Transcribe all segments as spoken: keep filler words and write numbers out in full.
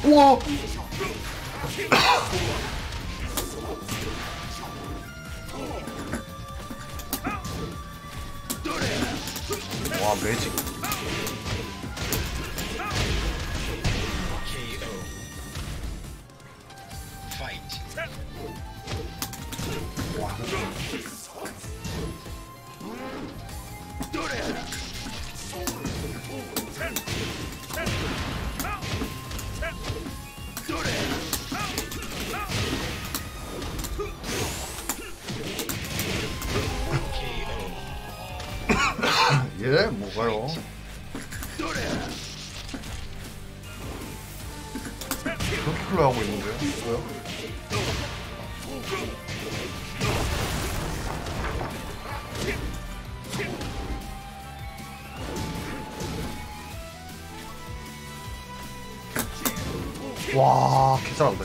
우와. 와, 매직. 와. 얘 뭐가요? 그렇게 클로 하고 있는데요? 뭐요? 와, 개잘한다.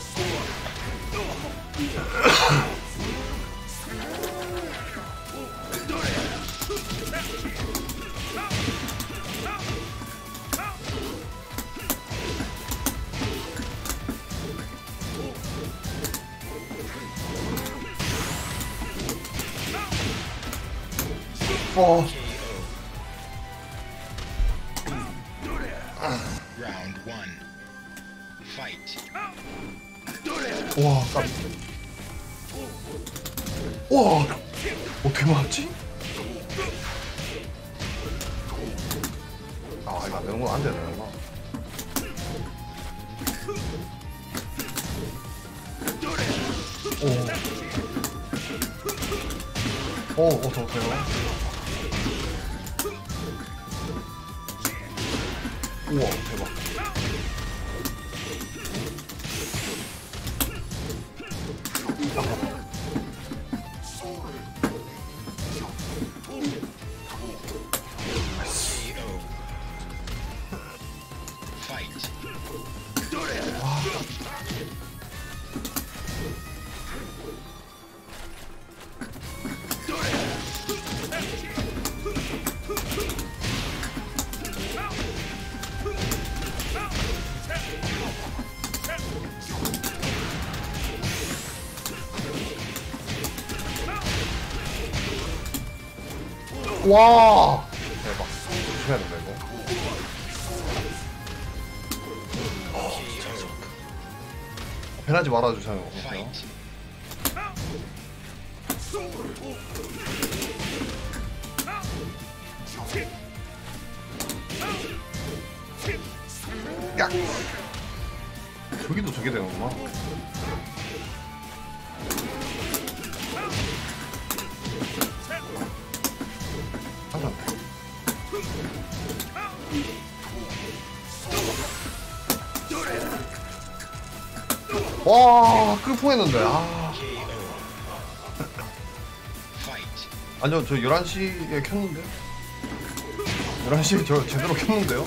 어. 와, 깜. 와, 어떻게 맞지? 아, 이거 안 되는 건 안 되는구나. 오. 오, 어서오세요. 우와, 대박. 와, 대박. 조심해야 된다 이거. 어, 변하지 말아주세요. 야, 저기도 저게 되는구나. 와, 끌풍했는데. 아. 아니요, 저 열한 시에 켰는데. 열한 시에 저 제대로 켰는데요.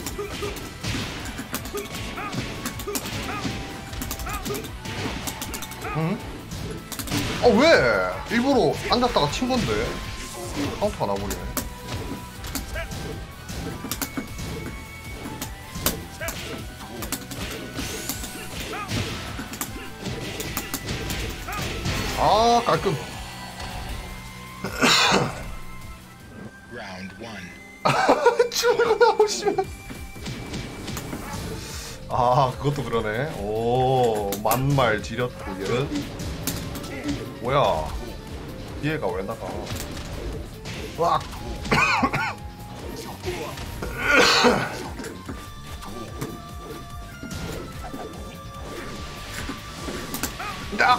응? 아, 왜? 일부러 앉았다가 친 건데. 카운터가 나버리네. 아, 깔끔. 춤을 나오시면. 아, 그것도 그러네. 오, 만말 지렸고, 얘는. 뭐야. 뒤에가 왜 나가. 으악. 야!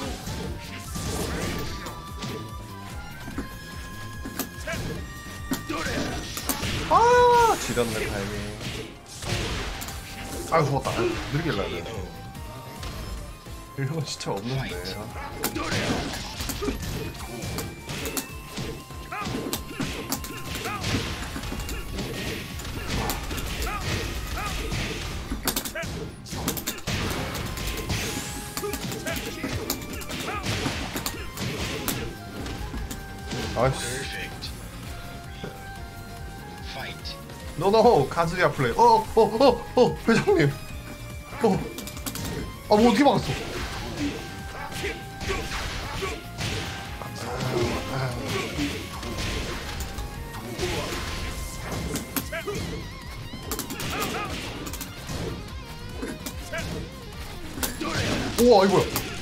아, 지렸네 타이밍. 아유, 죽었다. 느리게 일러야 돼. 이런 건 진짜 없는데. 아이씨. 노노 카즈야 플레이. 어어어어 어, 어, 회장님. 어. 아, 뭐 어떻게 막았어? 우와, 이거야.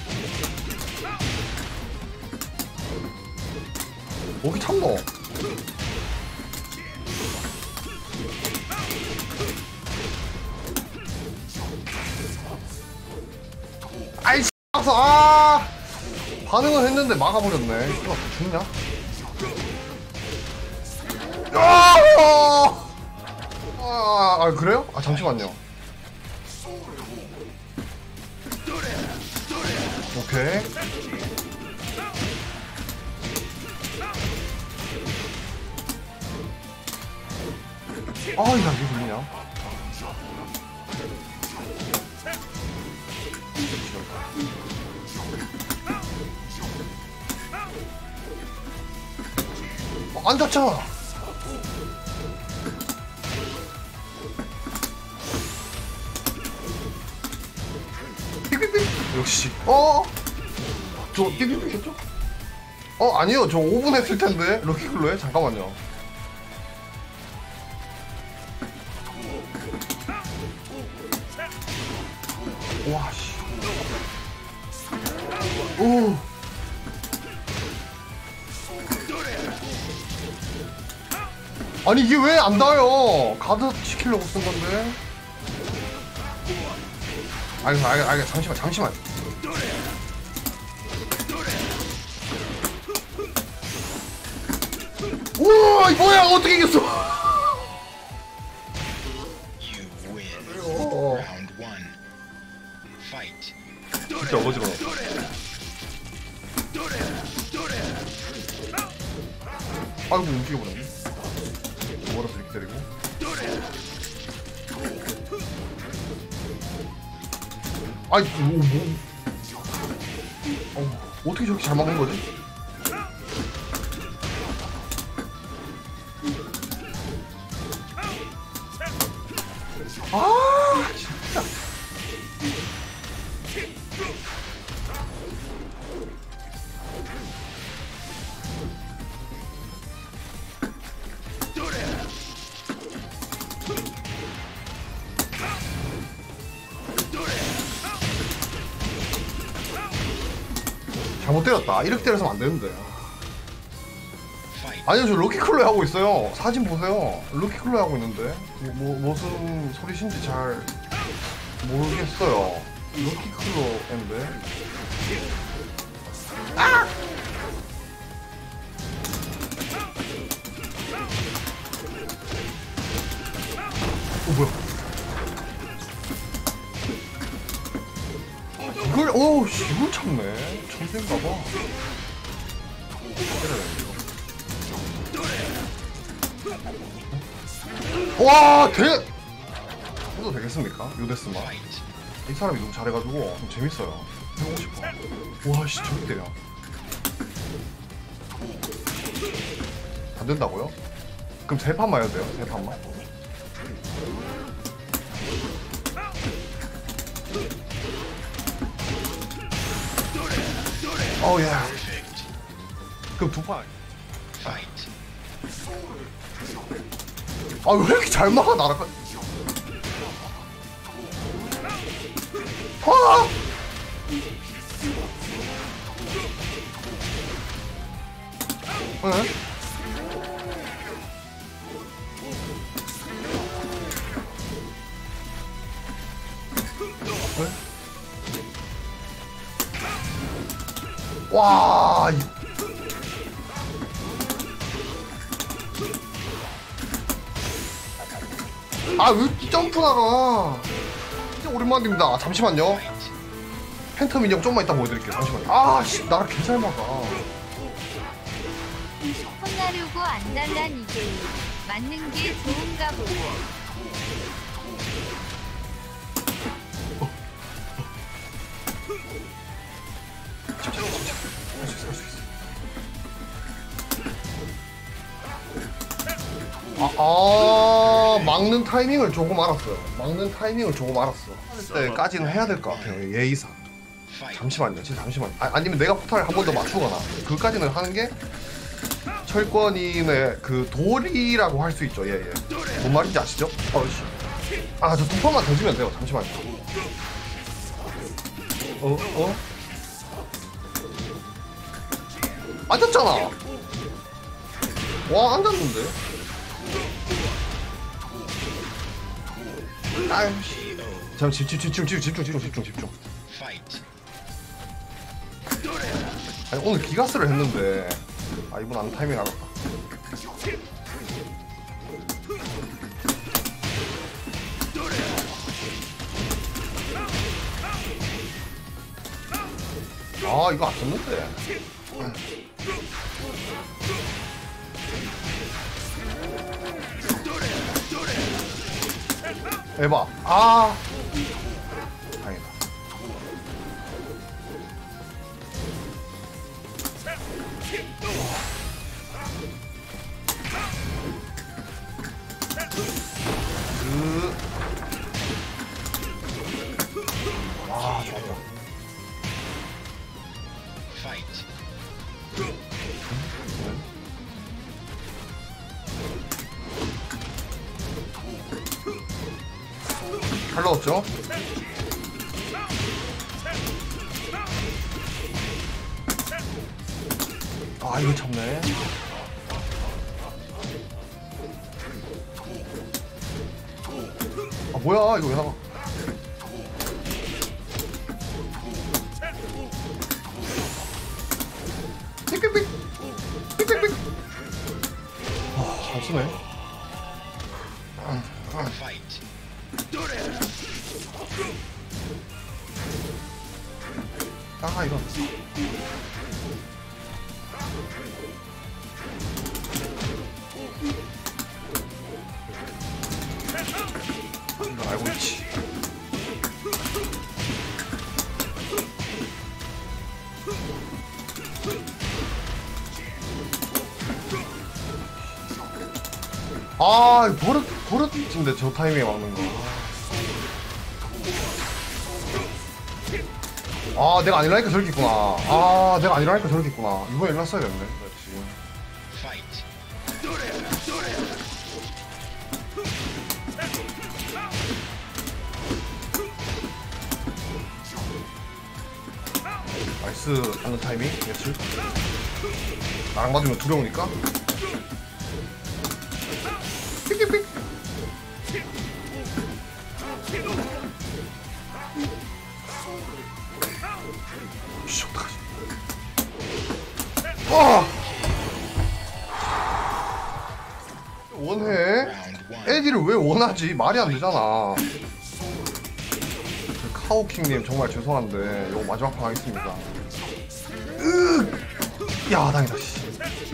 여기 참나. 아이씨, 아, 반응을 했는데 막아버렸네. 이거 죽냐? 아, 아, 아, 그래요? 아, 잠시만요. 오케이. 아, 야, 이게 걸리냐? 어, 안 닿잖아. 삐삐삐. 역시. 어? 저 삐삐삐 했죠? 어, 아니요. 저 오 분 했을 텐데. 럭키클로에? 잠깐만요. 와, 씨. 오. 아니, 이게 왜 안 닿아요? 가드 시키려고 쓴 건데. 알겠어, 알겠어, 알겠어. 잠시만, 잠시만. 우와, 이 뭐야? 어떻게 이겼어? 어. 진짜 어지러워. 아이고, 움직여버렸네. 뭐라서 이렇게 때리고. 아이, 뭐, 뭐. 어, 어떻게 저렇게 잘 막는 거지? 아, 진짜. 잘못 때렸다. 이렇게 때려서는 안 되는데. 아니요, 저 럭키클로에 하고 있어요. 사진 보세요. 럭키클로에 하고 있는데 뭐, 뭐 무슨 소리신지 잘 모르겠어요. 럭키클로인데. 아! 어, 뭐야? 이걸, 어우, 씨, 이걸 참네. 천재인가봐. 와, 대! 해도 되겠습니까? 요데스마. 이 사람이 너무 잘해가지고 좀 재밌어요. 해보고 싶어. 와, 씨, 저기 때려. 안 된다고요? 그럼 세 판만 해도 돼요? 세 판만? 어, 예. 그럼 두 판. 아, 왜 이렇게 잘 막아, 나라가. 아! 네? 네? 와, 이... 아, 왜 이렇게 점프 나가? 진짜 오랜만입니다. 잠시만요. 팬텀 인형 좀만 이따 보여드릴게요. 잠시만요. 아, 씨, 나랑 개잘 막아. 혼나려고 안 달란 이게 맞는 게 좋은가 보고. 할 수 있어, 할 수 있어. 아, 아 막는 타이밍을 조금 알았어요. 막는 타이밍을 조금 알았어. 때까지는 해야 될 것 같아요. 예의상. 잠시만요. 진짜 잠시만요. 아, 아니면 내가 포탈을 한 번 더 맞추거나 그까지는 하는 게 철권님의 그 도리라고 할 수 있죠. 예예. 예. 뭔 말인지 아시죠? 어이씨. 아, 저 두 번만 더 주면 돼요. 잠시만요. 어? 어? 앉았잖아. 와, 앉았는데. 아이씨. 잠깐 집중 집중 집중 집중 집중 집중 집중. 아니 오늘 기가스를 했는데 아 이분 안 타이밍 알았다. 아 이거 안 썼는데. 에바. 아 다행이다. 그... 아 좋았다. 잘 넣었죠? 아 이거 참네. 아 뭐야 이거 왜 나가? 삑삑삑 삑삑삑. 아잘 쓰네. 아 이거 이거 알고 있지. 아 버릇 버릇인데 저 타이밍에 막는 거. 아 내가 아니라니까 저렇게 있구나. 아 내가 아니라니까 저렇게 있구나. 이번에 일났어야겠네. 그렇지. 나이스. 하는 타이밍 예측. 나랑 맞으면 두려우니까. 삑삑삑. 씨, 어떡하지? 아! 원해? 에디를 왜 원하지? 말이 안 되잖아. 그 카오킹님 정말 죄송한데 이거 마지막 판 하겠습니다. 으! 야, 다행이다. 씨.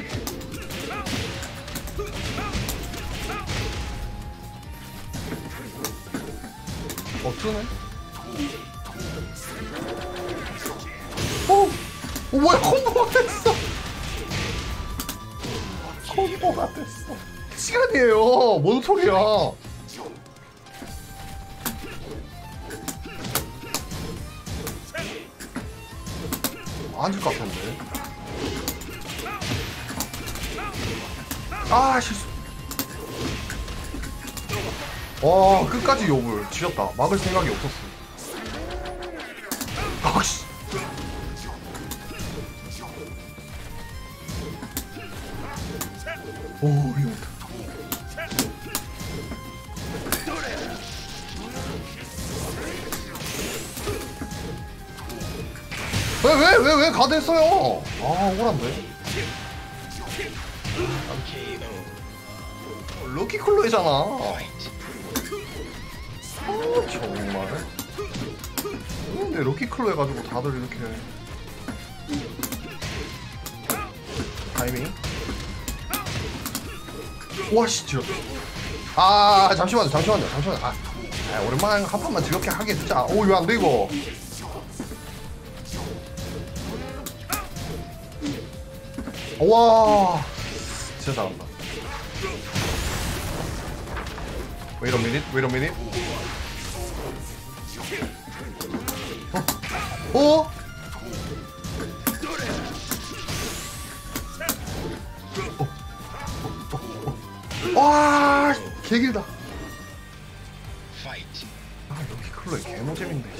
어쩌네? 어? 어 뭐야 콤보가 됐어. 콤보가 됐어. 시간이에요. 뭔 소리야. 앉을 것 같은데. 아 실수. 와 끝까지 욕을 지렸다. 막을 생각이 없었어. 아씨. 오 위험하다. 왜 왜 왜 왜 가드했어요? 아 억울한데. 럭키 클로이잖아. 아 정말. 근데 럭키 클로 해가지고 다들 이렇게 타이밍. 와씨 지렸. 아 잠시만요 잠시만요 잠시만요. 아, 아 오랜만에 한 판만 즐겁게 하게 진짜. 오 이거 안돼 이거. 와 진짜 잘한다. Wait a minute, wait a minute. 어? 어? 와, 개길다. 아, 여기 클로에 개노잼인데.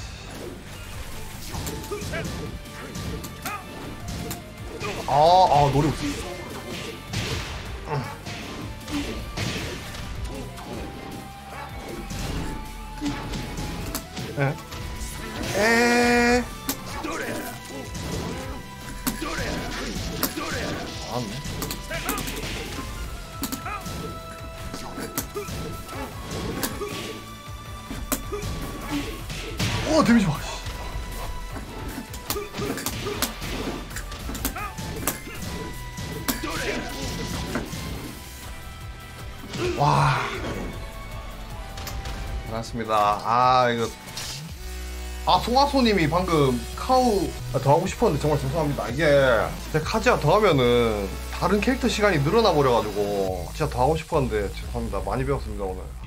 아, 아, 노래 없어. 에? 에? 알았네. 오, 데미지 봐. 와. 반갑습니다. 아, 이거. 아, 송하소님이 방금 카우 더 하고 싶었는데 정말 죄송합니다. 이게 제가 카지아 더 하면은 다른 캐릭터 시간이 늘어나 버려가지고 진짜 더 하고 싶었는데 죄송합니다. 많이 배웠습니다, 오늘.